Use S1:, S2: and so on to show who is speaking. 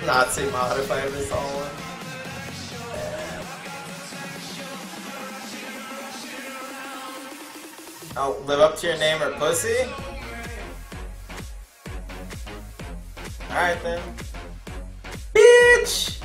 S1: Nazi mod if I ever saw one. Oh, live up to your name or pussy? Alright then. Bitch!